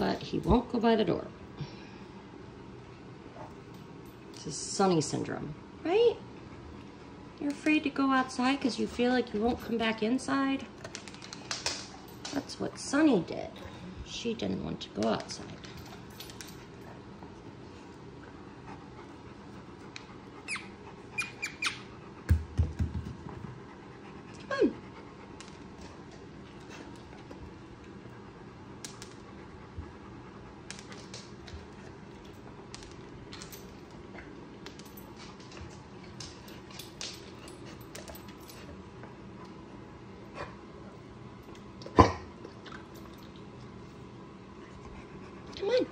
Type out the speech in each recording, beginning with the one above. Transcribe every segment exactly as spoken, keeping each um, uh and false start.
but he won't go by the door. This is Sonny syndrome, right? You're afraid to go outside because you feel like you won't come back inside. That's what Sonny did. She didn't want to go outside. Come on. Come on.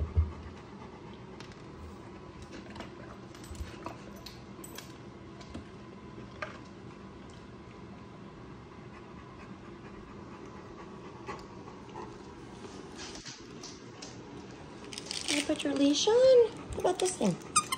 Can I put your leash on? What about this thing?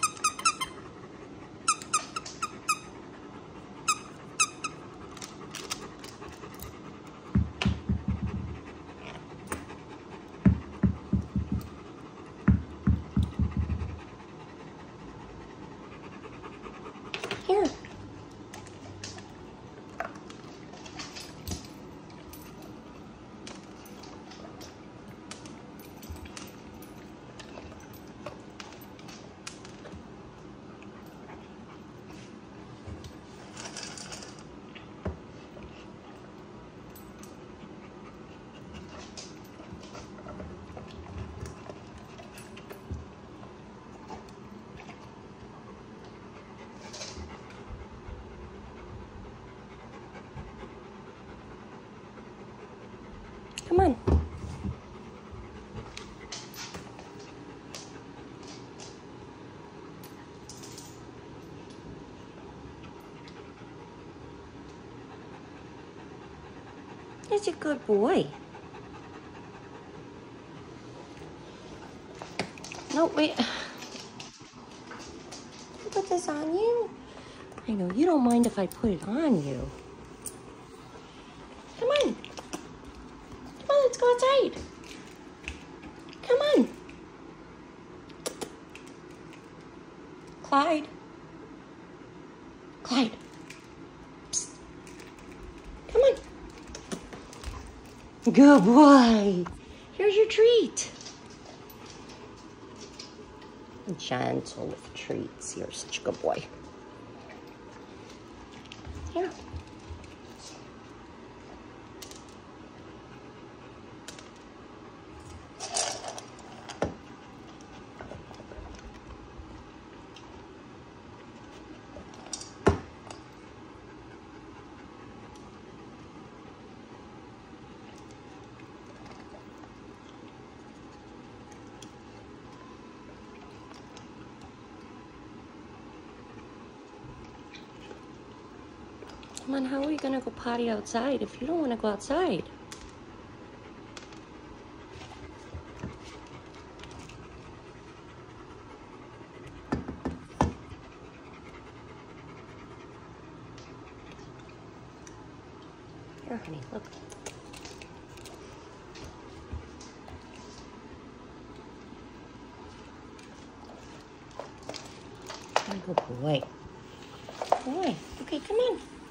Here. Come on. He's a good boy. No, wait. Put this on you? I know, you don't mind if I put it on you. Come on. Come on, let's go outside. Come on. Clyde. Clyde. Psst. Come on. Good boy. Here's your treat. Gentle with treats. You're such a good boy. Here. Come on, how are we gonna go potty outside if you don't wanna go outside? Here, honey, look. Good boy. Boy, okay, come on.